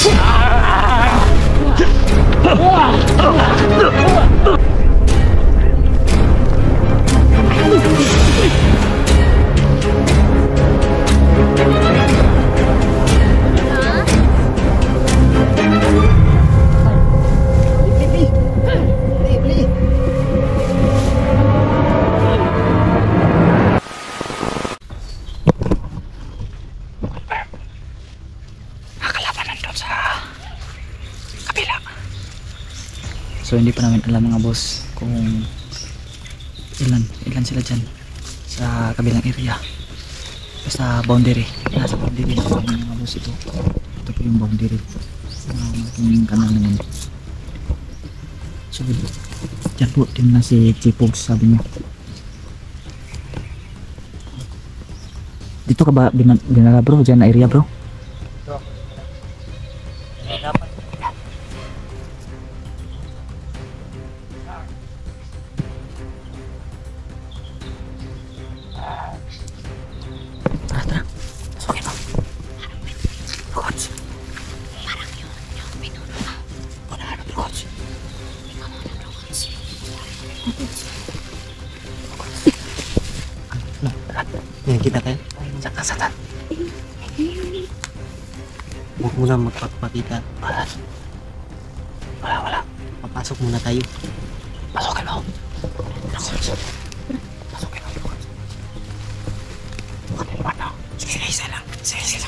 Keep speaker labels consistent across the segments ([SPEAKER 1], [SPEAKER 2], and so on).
[SPEAKER 1] So hindi pa namin alam mga boss kung ilan sila dyan sa kabilang area, basta boundary, nasa boundary na kami mga boss. Ito po yung boundary na malaking kanal na yun. So dyan po din na si Chipogs, sabi niya. Dito ka ba dinala bro, dyan na area bro?
[SPEAKER 2] Yan kita kayo. Satan. Huwag muna magpapakita. Wala. Papasok muna tayo. Pasokin mo. Pasokin mo. Sige, isa lang. Sige.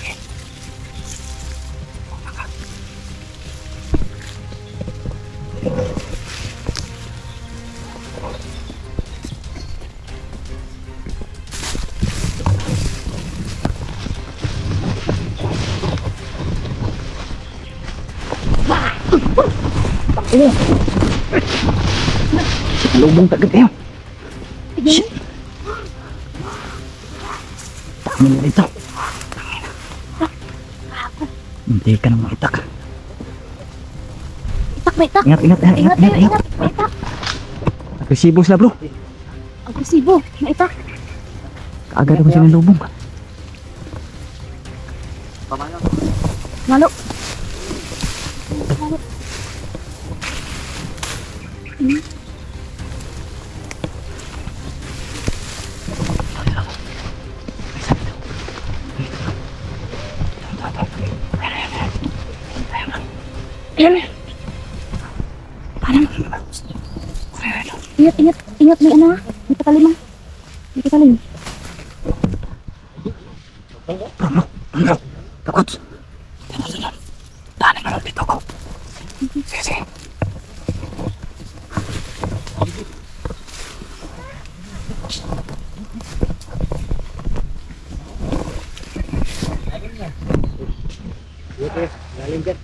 [SPEAKER 1] Lubong kagad kayo. Shit. Tangin na ito. Hindi ka nang maitak.
[SPEAKER 3] Itak.
[SPEAKER 1] Ingat. Agresibo sila bro.
[SPEAKER 3] Agresibo, maitak.
[SPEAKER 1] Kaagad ako sila ng lubong.
[SPEAKER 3] Malo. Parang ingat may ano, may patalim.
[SPEAKER 1] Bro, takot. Tahan nga dito ko. Sige.
[SPEAKER 2] Galing dyan.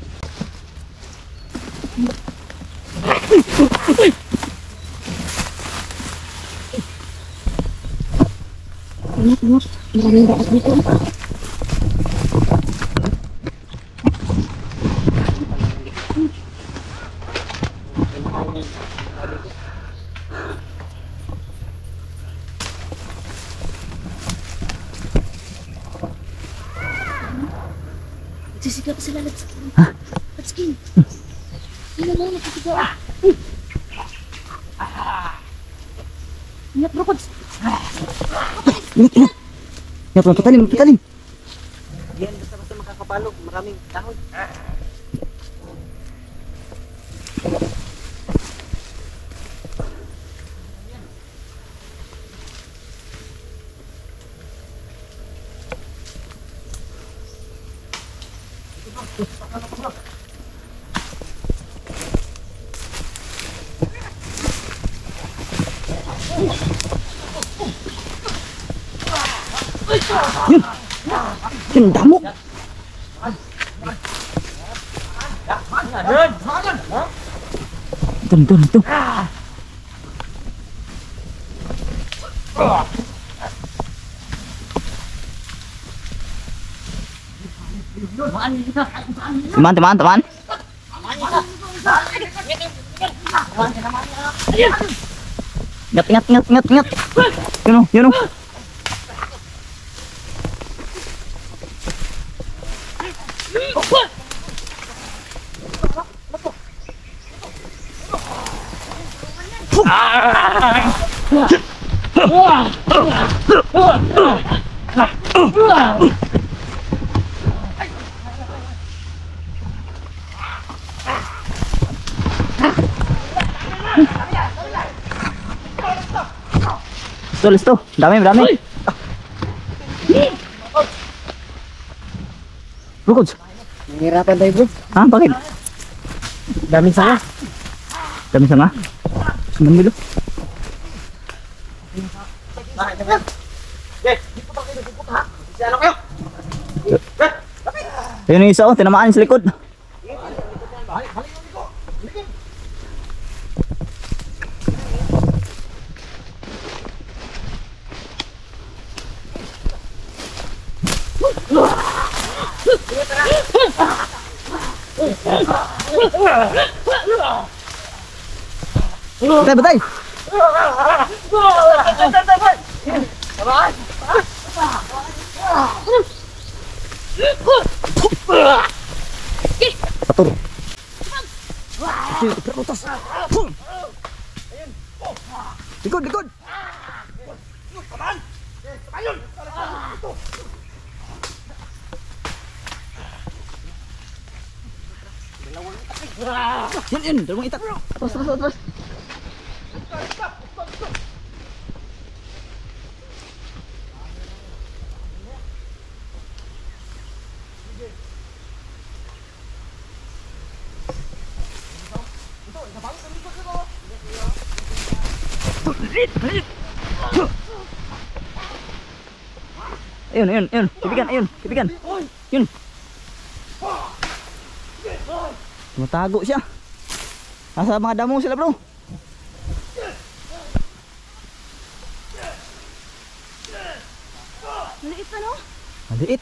[SPEAKER 3] Ingat. Maraming dapat dito. Sisigap sila.
[SPEAKER 1] Hah?
[SPEAKER 3] Let's go. Sila mo, nagsisigap. Ingat bro, Kods.
[SPEAKER 1] Ingat. Ingat bro, patalim.
[SPEAKER 2] Yan, basta makakapalog. Maraming tahod.
[SPEAKER 1] Yun, damo. Ito. Teman. Ingat. Yun. Listo. Dami. Bro, coach.
[SPEAKER 2] Nangirapan tayo bro.
[SPEAKER 1] Ha? Bakit?
[SPEAKER 2] Daming sanga.
[SPEAKER 1] Dami sanga. Suman milo. Ayun yung isa, oh. Tinamaan sa likod. Batay! Patur. Perutas. Likod. Yan, dalawang itak. Terus. Ayun. Kipigan. Yun. Tumatago siya. Nasa mga damo sila, bro.
[SPEAKER 3] Maliit pa, no?
[SPEAKER 1] Maliit.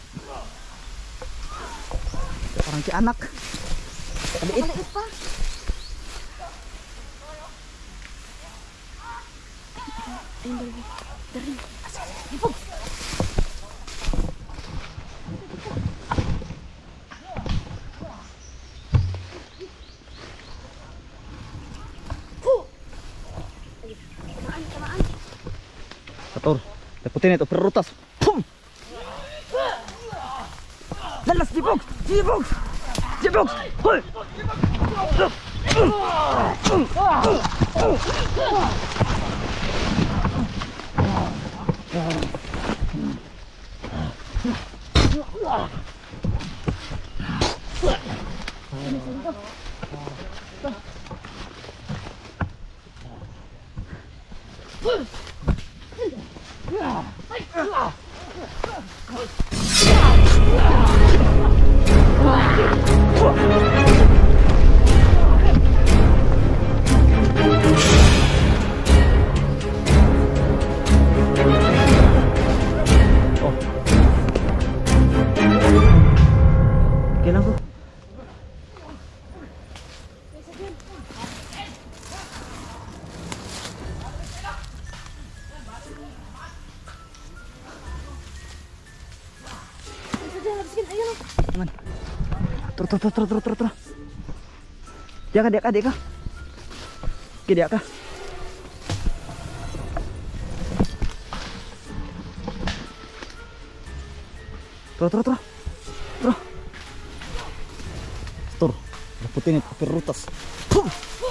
[SPEAKER 1] Parang si anak. Maliit.
[SPEAKER 3] Maliit pa. Ayun, dari. Ipog.
[SPEAKER 1] Patur. Daputin itu perutas. Pum. Dalas jibok. Hoi. Aman. Tur. Dia ka. Dia ka. Tur. Daputin itu perutas. Pum.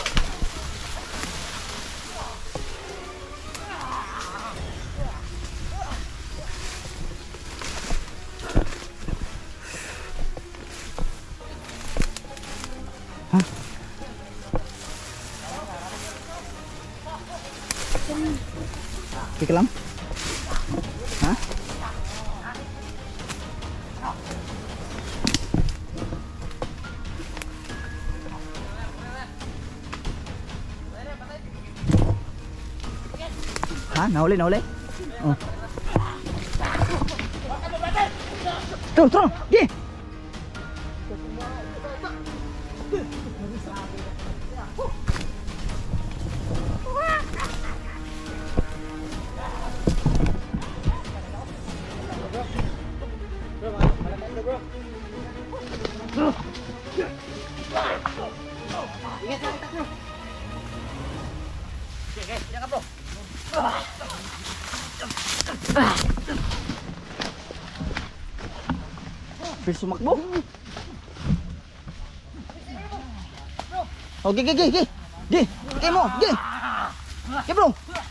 [SPEAKER 1] Kelam? Hah? Hah? Nahuli? Oh. Turun, di. Bilis sumakbo. Oh, gi. Gi mo, gi. Gi bro.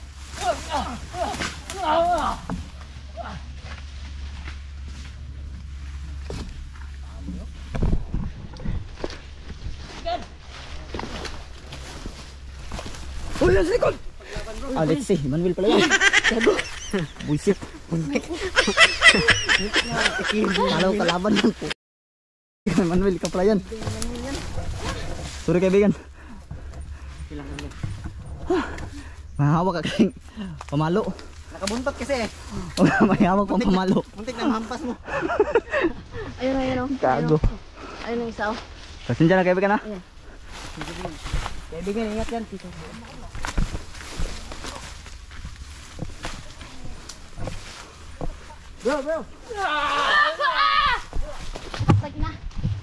[SPEAKER 1] Oh, yan sa likod. Ah, let's see. Manuel pala yan. Gago. Buisit. Kalau kalaban yan po. Manuel ka pala yan. Sorry kaibigan. Mahawak ka kayong pamalo.
[SPEAKER 2] Nakabuntot kasi eh.
[SPEAKER 1] Mahawak pang pamalo.
[SPEAKER 2] Muntik na mahampas mo.
[SPEAKER 3] Ayun o.
[SPEAKER 1] Gago.
[SPEAKER 3] Ayun ang isa o.
[SPEAKER 1] Pasensya na kaibigan ha.
[SPEAKER 2] Kaibigan, ingat yan. Bro.
[SPEAKER 3] Lagi na.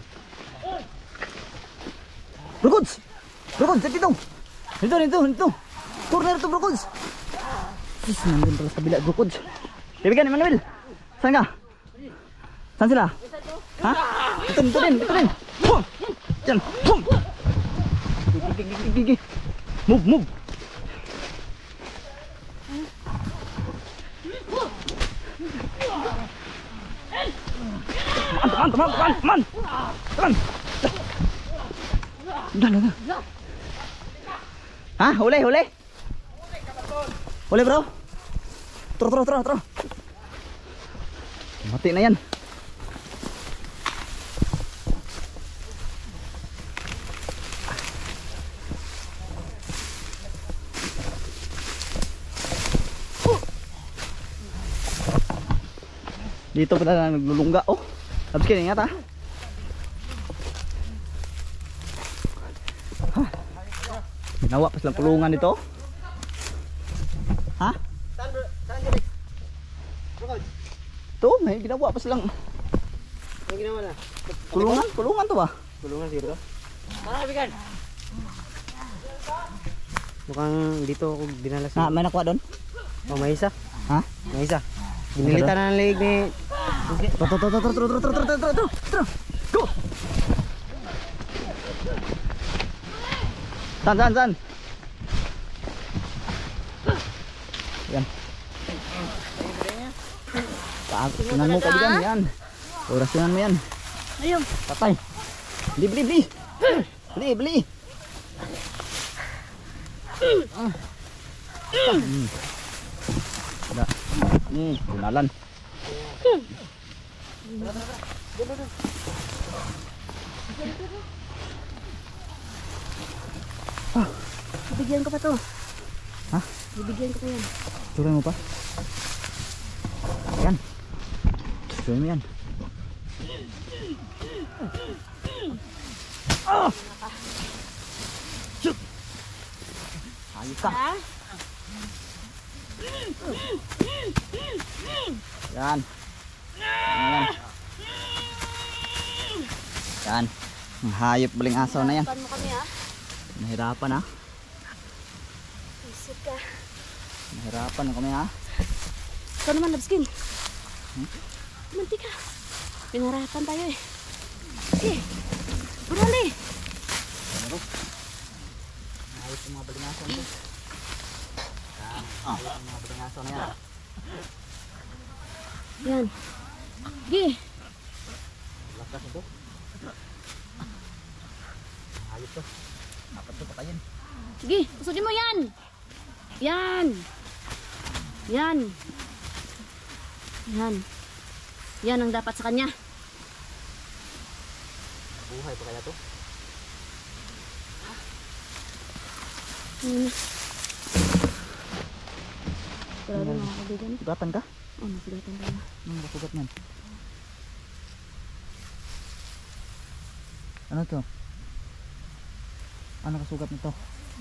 [SPEAKER 1] Brokods! Brokods, dito! Dito! Corner to Brokods! Sus, nandun pala sa kabila, Brokods. Kaibigan, Emmanuel! Saan ka? Saan sila? Ha? Dito din! Pum! Diyan! Pum! Gigi! Move! Teman! Udah. Hah? Huli bro. Terus. Mati na yan. Dito pala naglulungga. Oh, Labskin, ingat ha. Ginawa pa silang kulungan dito. Ha?
[SPEAKER 2] Saan Felix? Brokods.
[SPEAKER 1] Ito, may ginawa pa silang
[SPEAKER 2] Ano ginawa na?
[SPEAKER 1] kulungan to ba?
[SPEAKER 2] Kulungan siguro. Tara, kaibigan. Mukhang dito ako dinala sa...
[SPEAKER 1] May nakuha doon?
[SPEAKER 2] Oh, may isa.
[SPEAKER 1] Ha?
[SPEAKER 2] May isa. Binilitan na ng leeg ni...
[SPEAKER 1] Tro. Go! San? Yan. Orasyonan mo kaibigan, yan. Orasyonan mo yan.
[SPEAKER 3] Ayun.
[SPEAKER 1] Patay. Beli. Ada. Gunalan.
[SPEAKER 3] Bibigyan ko pa to.
[SPEAKER 1] Hah?
[SPEAKER 3] Bibigyan ko pa yan.
[SPEAKER 1] Tuloy mo pa. Yan. Tuloy mo yan. Shoot! Ayos ka. Yan. Yan. Ang hayop baling asaw na yan.
[SPEAKER 3] Pan mo kami ha.
[SPEAKER 1] Nahirapan ha.
[SPEAKER 3] Isip ka.
[SPEAKER 1] Nahirapan na kami ha.
[SPEAKER 3] Ikaw naman, Labskin. Manti ka. Pinarapan tayo eh. Sige. Burali.
[SPEAKER 1] Ayos yung mga baling asaw na yan. Ayos yung mga baling asaw na yan.
[SPEAKER 3] Yan. Sige.
[SPEAKER 1] Lakas ito. Ayos to. Dapat to patayin.
[SPEAKER 3] Sige. Usudin mo yan. Yan. Yan ang dapat sa kanya.
[SPEAKER 1] Buhay pa kaya to?
[SPEAKER 3] Grabe mga kaibigan.
[SPEAKER 1] Sugatan ka?
[SPEAKER 3] Oh, nasugatan tayo.
[SPEAKER 1] Anong sugat niyan? Ano to? Ano kasugat nito?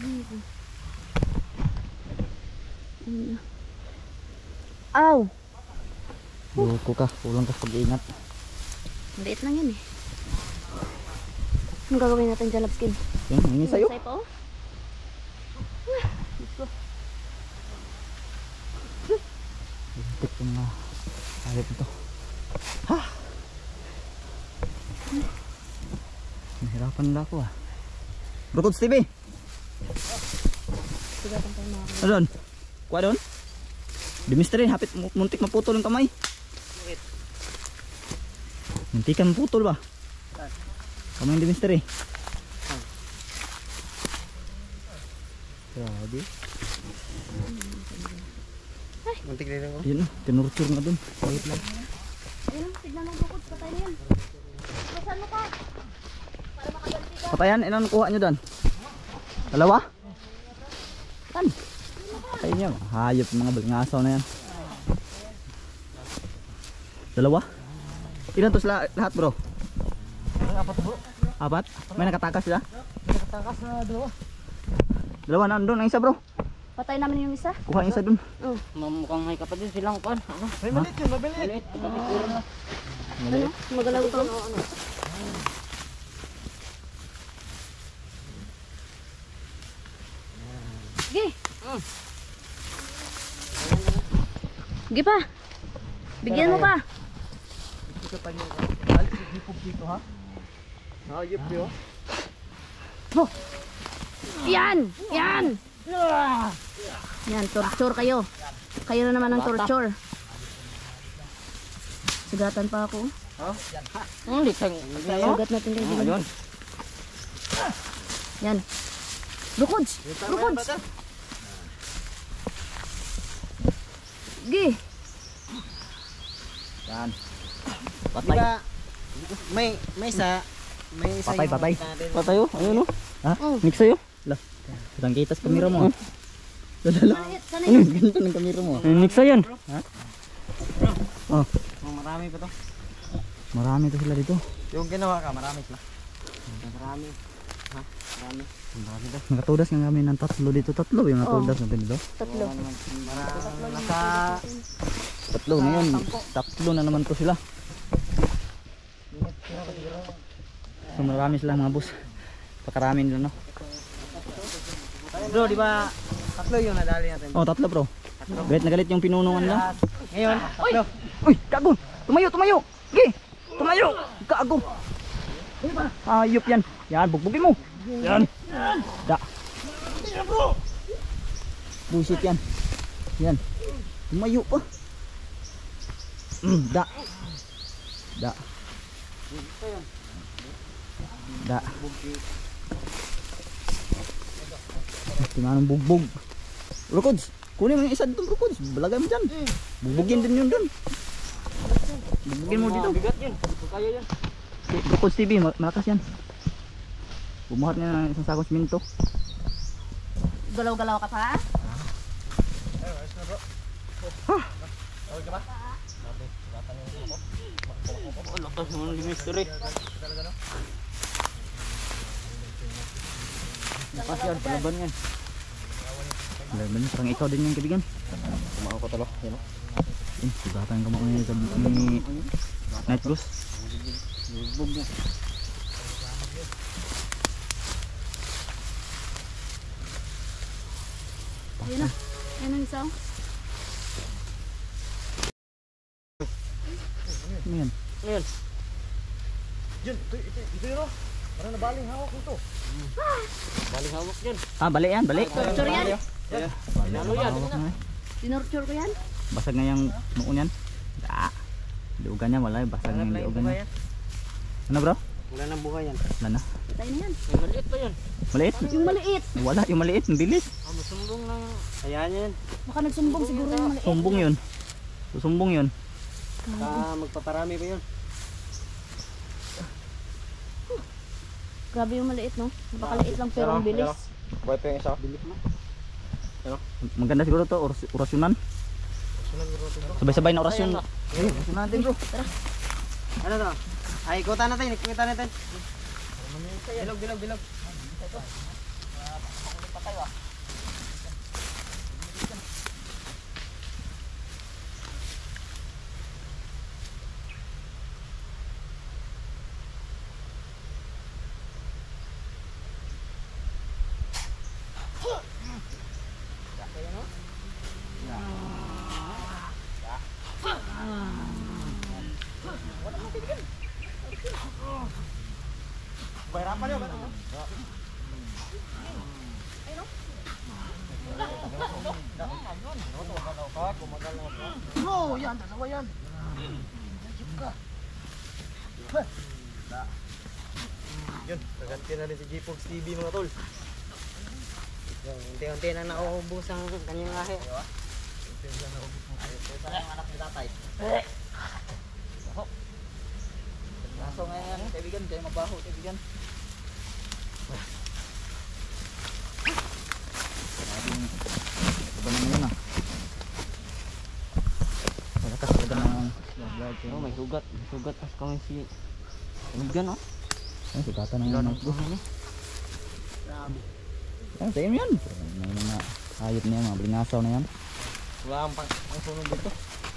[SPEAKER 3] Aw!
[SPEAKER 1] Loko ka, kulang ka sa pag-iingat.
[SPEAKER 3] Maliit lang yan eh. Anong gagawin natin dyan, Labskin?
[SPEAKER 1] Yan, hindi sa'yo.
[SPEAKER 3] Sa'yo pa oh.
[SPEAKER 1] Itong mga hayop ito. Ha! Nahirapan nila ako ah. Brokods TV!
[SPEAKER 3] Sigatan tayo mga
[SPEAKER 1] Ano doon? Kuha doon? Di mystery, hapit muntik maputol ang kamay. Muntikan maputol ba? Kamay di mystery. Grabe.
[SPEAKER 2] Muntik din ako.
[SPEAKER 1] Yun, tinurture nga doon. Wait lang.
[SPEAKER 3] Ayun, tignan mo bukod. Patay na yan. Saan mo pa? Para makaganti ka.
[SPEAKER 1] Patayan, ilan kuha nyo doon? Dalawa? Tan? Patay nyo. Hayop mga balingasaw na yan. Dalawa? Ilan to sila lahat bro?
[SPEAKER 2] Apat bro.
[SPEAKER 1] Apat? May nakatakas sila?
[SPEAKER 2] Nakatakas na dalawa.
[SPEAKER 1] Dalawa na doon, ang isa bro.
[SPEAKER 3] Patay namin yung isa.
[SPEAKER 1] Kuha ang isa doon.
[SPEAKER 2] Mukhang may kapatid silang kan. Ano? May maliit yun, maliit.
[SPEAKER 3] Ano? Magalaw ito. Sige. Sige pa. Bigyan mo pa.
[SPEAKER 2] Hayop yo.
[SPEAKER 3] Yan! Yan! Yan, torture kayo. Kayo na naman ang torture. Sugatan pa ako.
[SPEAKER 2] Litang.
[SPEAKER 3] Sugat natin kayo.
[SPEAKER 2] Ayun.
[SPEAKER 3] Yan. Brokods! Brokods! Sige.
[SPEAKER 1] Yan.
[SPEAKER 2] Di
[SPEAKER 1] Patay.
[SPEAKER 2] ba? May isa. May isa.
[SPEAKER 1] Patay,
[SPEAKER 2] yung
[SPEAKER 1] patay.
[SPEAKER 2] natin.
[SPEAKER 1] Patay oh. Ayun oh. Ha?
[SPEAKER 3] Oh.
[SPEAKER 1] Mix sa'yo. Lah. Kitang kita sa kamera mo.
[SPEAKER 3] Maliit, sana
[SPEAKER 1] Ano?
[SPEAKER 3] yun.
[SPEAKER 1] Ganito ng kamera mo. Mix yan. Ha? Oh.
[SPEAKER 2] Oh, marami pa to.
[SPEAKER 1] Marami to sila dito.
[SPEAKER 2] Yung ginawa ka, marami sila. Marami. Ha? Marami. Marami daw.
[SPEAKER 1] Nakatudas nga kami ng tatlo dito. Tatlo yung natudas natin dito.
[SPEAKER 3] Tatlo.
[SPEAKER 2] Nasa
[SPEAKER 1] Tatlo ngayon. Tatlo na naman to sila. So marami sila mga boss. Pakarami nila no.
[SPEAKER 2] bro, di ba? Tatlo yung nadali natin.
[SPEAKER 1] Oh tatlo bro. Galit na galit yung pinunungan nila.
[SPEAKER 2] Ngayon, tatlo.
[SPEAKER 1] Uy! Kago! Tumayo! Tumayo! Sige! Tumayo! Kago! Ayop yan. Yan, bugbugin mo. Yan. Da. Bullshit yan. Yan. Tumayo pa. Da. Da. Da. Timanong bugbog. Brokods, kunin mo yung isa dito Brokods. Balagay mo dyan. Bugbugin din yun dun. Bugbugin mo dito.
[SPEAKER 2] Bigat yun. Kaya yan.
[SPEAKER 1] Brokods TV, malakas yan. Bumuhat niya ng isang sakong siminto.
[SPEAKER 3] Galaw-galaw ka pa?
[SPEAKER 2] Lakas naman yung mystery.
[SPEAKER 1] Lakas yan, palaban yan. Palaban yan, parang ikaw din yung kaibigan.
[SPEAKER 2] Kumakaw ko talo. Yan o.
[SPEAKER 1] Sugatan ka mo ngayon sa ni Night Goose.
[SPEAKER 2] Bug niya.
[SPEAKER 3] Ayun na. Ayun ang isa.
[SPEAKER 1] Ano yan?
[SPEAKER 2] Ngayon.
[SPEAKER 4] Ito yun oh. Parang nabaling hawak ko to.
[SPEAKER 2] Baling hawak yan.
[SPEAKER 1] Ah, balik yan, balik.
[SPEAKER 3] Torture yan.
[SPEAKER 2] Lalo yan.
[SPEAKER 1] Hawak na eh.
[SPEAKER 3] Tinorture ko yan.
[SPEAKER 1] Basag na yung noon yan. Da. Liugan niya, wala. Basag na yung liugan niya. Ano bro?
[SPEAKER 2] Wala nang buhay yan.
[SPEAKER 1] Wala na.
[SPEAKER 3] Patay na yan.
[SPEAKER 2] May maliit pa yan.
[SPEAKER 1] Maliit?
[SPEAKER 3] Yung maliit.
[SPEAKER 1] Wala, yung maliit, ang bilis.
[SPEAKER 2] Masumbong ng... Ayan yan.
[SPEAKER 3] Baka nagsumbong siguro yung maliit.
[SPEAKER 1] Sumbong yun. Susumbong yun.
[SPEAKER 2] Magpaparami pa yun.
[SPEAKER 3] Grabe yung maliit, no? Napakaliit lang pero ang bilis.
[SPEAKER 4] Buhay pa yung isa.
[SPEAKER 1] Maganda siguro to, orasyonan. Sabay-sabay na orasyon. Eh, orasyon natin bro.
[SPEAKER 2] Ano to? Ay, ikutan natin. Ikutan natin. Bilog.
[SPEAKER 4] Bayrapan yun.
[SPEAKER 1] Bro, yan, dalawa yan.
[SPEAKER 4] Yun, naganti na rin si J-Pogs TV mga tol.
[SPEAKER 2] Unti-unti na nauubos ang kanyang ahe.
[SPEAKER 1] Laso ngayon, kaibigan, kaya mabaho, kaibigan. Ito ba naman yun ah? Malakas talaga ng
[SPEAKER 2] Oh, may sugat. May sugat. As kami si... Kamigan, oh.
[SPEAKER 1] ay, sugatan ng notebook. Ay, sa'yo yan. May mga hayop niya, mga blingasaw na yan.
[SPEAKER 2] Wala ang sunog dito.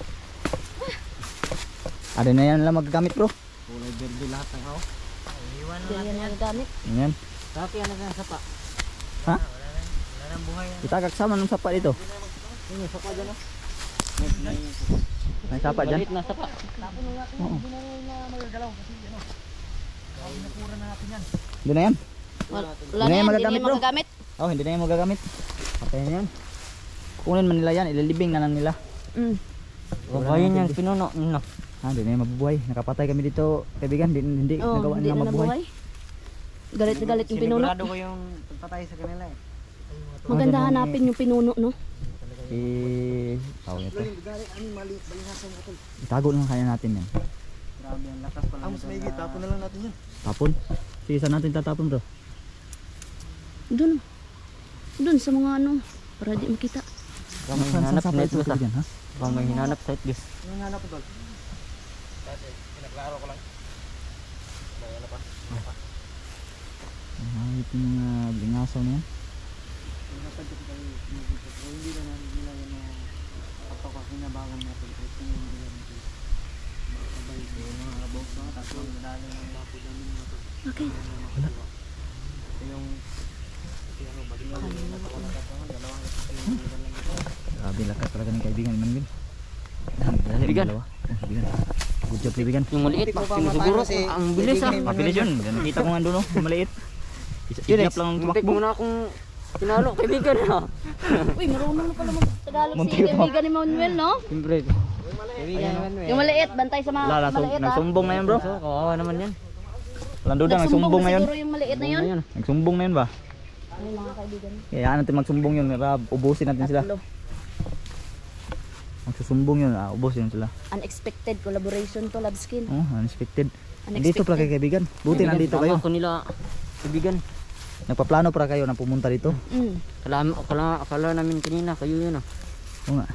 [SPEAKER 1] Ada na yan lang magagamit bro.
[SPEAKER 2] Kulay verde lahat ng ako. Iwan na
[SPEAKER 3] Yan ang gamit.
[SPEAKER 1] Yan.
[SPEAKER 2] Dati ano ka sapa?
[SPEAKER 1] Ha?
[SPEAKER 2] Wala nang buhay.
[SPEAKER 1] Itagak sama ng sapa dito.
[SPEAKER 2] Ini sapa dyan, oh.
[SPEAKER 1] May sapa dyan.
[SPEAKER 2] Balit na sapa.
[SPEAKER 1] Oo. Doon na yan.
[SPEAKER 3] Wala
[SPEAKER 1] Hindi
[SPEAKER 3] na
[SPEAKER 1] na yan
[SPEAKER 3] yan,
[SPEAKER 1] magagamit,
[SPEAKER 3] hindi na
[SPEAKER 1] bro.
[SPEAKER 3] magagamit.
[SPEAKER 1] Oh, hindi na yan magagamit. Patay na yan. Kunin man nila yan, ilalibing na lang nila.
[SPEAKER 2] Babayin yan, pinuno. No.
[SPEAKER 1] Hindi na yan mabubuhay. Nakapatay kami dito, kaibigan. Hindi
[SPEAKER 3] Oh,
[SPEAKER 1] nagawa
[SPEAKER 3] hindi
[SPEAKER 1] nila
[SPEAKER 3] na
[SPEAKER 1] mabuhay.
[SPEAKER 3] nabuhay. Galit na galit yung pinuno.
[SPEAKER 2] Sinigurado ko yung pagpatay sa kanila eh.
[SPEAKER 3] Maganda hanapin yung pinuno, no?
[SPEAKER 1] Tawag ito. Itago lang kaya natin yan.
[SPEAKER 2] Grabe ang lakas pala.
[SPEAKER 4] Mas may tapon na lang natin yan.
[SPEAKER 1] Tapon. Sige, saan natin tatapon bro?
[SPEAKER 3] Doon. Doon sa mga ano. Para di makita.
[SPEAKER 2] Baka may
[SPEAKER 1] Saan
[SPEAKER 2] hinanap
[SPEAKER 1] sapa
[SPEAKER 2] sa
[SPEAKER 1] ito
[SPEAKER 2] ito.
[SPEAKER 1] kaibigan, ha?
[SPEAKER 2] Baka may hinanap sa ito.
[SPEAKER 4] Anong hanap ko tol? Dati, pinaklaro ko lang. May ano pa?
[SPEAKER 1] Ang hayop yung mga blingasaw na yan.
[SPEAKER 2] Hindi na namin nila yung kapapakinabangan natin. Ito yung hindi natin. Makabay yung mga abog mga tatlong medalya ng lapo namin.
[SPEAKER 3] Okay.
[SPEAKER 2] Yung
[SPEAKER 1] Grabe lakas talaga ng kaibigan Manuel.
[SPEAKER 2] Kaibigan.
[SPEAKER 1] Dalawa. Oh, kaibigan. Good job kaibigan.
[SPEAKER 2] yung maliit pa. Siguro ang bilis ah.
[SPEAKER 1] Mabilis yun. Nakita ko nga doon oh, yung maliit. Ignap lang ang
[SPEAKER 2] Muntik
[SPEAKER 1] tumakbo.
[SPEAKER 2] mo na akong tinalo kaibigan ha.
[SPEAKER 3] Uy, marunong na pala mag-Tagalog si
[SPEAKER 1] Muntik pa.
[SPEAKER 3] kaibigan ni Manuel, no?
[SPEAKER 2] Siyempre. Kaibigan naman
[SPEAKER 3] Yung maliit, bantay sa mga
[SPEAKER 1] Lala,
[SPEAKER 3] maliit, ha?
[SPEAKER 1] nagsumbong na yun bro.
[SPEAKER 2] Kawawa naman yan.
[SPEAKER 1] Walang duda, nagsumbong na yun.
[SPEAKER 3] Siguro yung maliit na yun.
[SPEAKER 1] Nagsumbong na yun ba?
[SPEAKER 3] Ayun, mga kaibigan.
[SPEAKER 1] Kaya natin magsumbong yun. Rab, ubusin natin sila.
[SPEAKER 3] Tatlo.
[SPEAKER 1] Magsusumbong yun, ubusin sila.
[SPEAKER 3] Unexpected collaboration to Labskin.
[SPEAKER 1] Oh, unexpected.
[SPEAKER 3] Unexpected.
[SPEAKER 1] Dito pala kay kaibigan. Buti nandito kayo.
[SPEAKER 2] Ako nila kaibigan.
[SPEAKER 1] Nagpaplano para kayo na pumunta dito.
[SPEAKER 2] Akala namin kanina kayo yun ah.
[SPEAKER 1] Oo nga.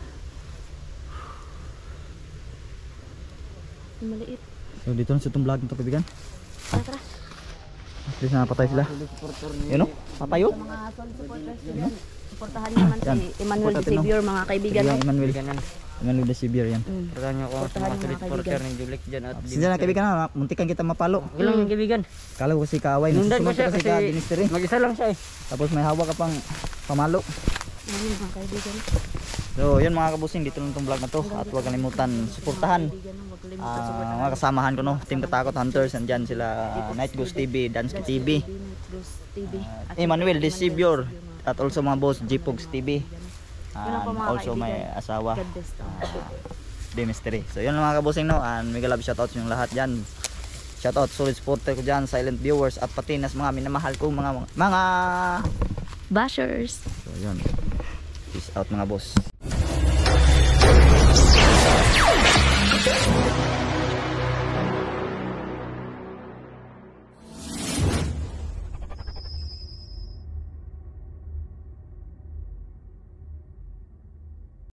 [SPEAKER 3] Yung maliit.
[SPEAKER 1] So dito na sa itong vlog nito kaibigan.
[SPEAKER 3] Tara, tara.
[SPEAKER 1] At least napatay sila. Yun o, patayo.
[SPEAKER 3] Sa mga solid supporters dyan. Supportahan naman
[SPEAKER 1] Yan.
[SPEAKER 3] si Emmanuel
[SPEAKER 1] Supportatin, no?
[SPEAKER 3] Xavier, mga kaibigan.
[SPEAKER 1] Kaibigan
[SPEAKER 3] no?
[SPEAKER 1] Emmanuel.
[SPEAKER 2] Kaibigan.
[SPEAKER 1] Emmanuel de Xavier yan.
[SPEAKER 2] Pagkaan niyo ako sa
[SPEAKER 3] Supportahan
[SPEAKER 2] mga
[SPEAKER 3] yung
[SPEAKER 2] solid
[SPEAKER 3] mga
[SPEAKER 2] supporter
[SPEAKER 3] kaibigan.
[SPEAKER 2] ni Julik dyan at
[SPEAKER 1] Sindihan na kaibigan na, muntikan kita mapalo.
[SPEAKER 2] Okay lang yung kaibigan.
[SPEAKER 1] Kala ko kasi kaaway.
[SPEAKER 2] Nundan ko
[SPEAKER 1] Nagsusunod
[SPEAKER 2] siya
[SPEAKER 1] ka kasi
[SPEAKER 2] kasi
[SPEAKER 1] ka dinisteri.
[SPEAKER 2] mag-isa lang siya eh.
[SPEAKER 1] Tapos may hawak ka pang pamalo.
[SPEAKER 3] Ayun, mga kaibigan.
[SPEAKER 1] So yun mga kabusing, dito lang itong vlog na to. At huwag kalimutan, suportahan.
[SPEAKER 3] Kaibigan, huwag kalimutan supportahan.
[SPEAKER 1] Mga kasamahan ko no, Team Katakot Hunters. Andyan sila Night Ghost TV, Dansky TV.
[SPEAKER 3] Ghost TV. At
[SPEAKER 1] Emmanuel de Xavier. At also mga boss, J-Pogs TV.
[SPEAKER 3] Yun ang po,
[SPEAKER 1] And
[SPEAKER 3] mga
[SPEAKER 1] also may
[SPEAKER 3] kaibigan.
[SPEAKER 1] asawa,
[SPEAKER 3] God bless to.
[SPEAKER 1] Demistry. So yun mga kabusing no, and mega love shoutouts yung lahat dyan. Shoutout solid supporter ko dyan, silent viewers at pati nas mga minamahal ko mga
[SPEAKER 3] Bashers.
[SPEAKER 1] So yun. Peace out mga boss.